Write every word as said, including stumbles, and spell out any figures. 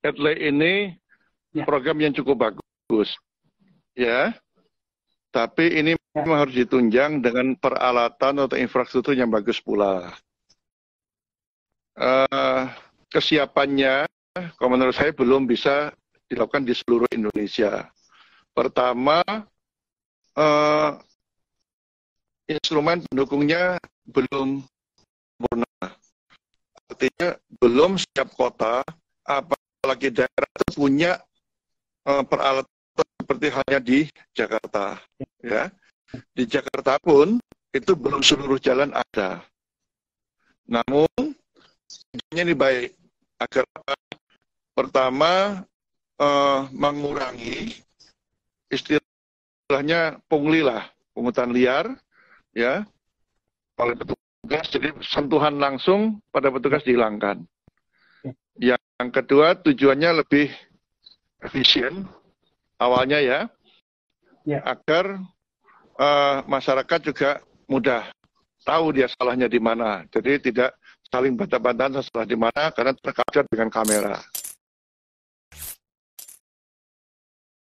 Etle ini Ya. program yang cukup bagus, ya. Tapi ini Ya. memang harus ditunjang dengan peralatan atau infrastruktur yang bagus pula. Uh, kesiapannya, kalau menurut saya belum bisa dilakukan di seluruh Indonesia. Pertama, uh, instrumen pendukungnya belum sempurna. Artinya belum setiap kota, apalagi daerah itu punya uh, peralatan seperti halnya di Jakarta. Ya, di Jakarta pun itu belum seluruh jalan ada. Namun, ini baik agar pertama uh, mengurangi istilahnya pungli lah, pungutan liar, ya, oleh petugas, jadi sentuhan langsung pada petugas dihilangkan. Yang kedua, tujuannya lebih efisien awalnya ya, ya. agar uh, masyarakat juga mudah tahu dia salahnya di mana. Jadi tidak saling bantah-bantahan salah di mana karena terkapture dengan kamera.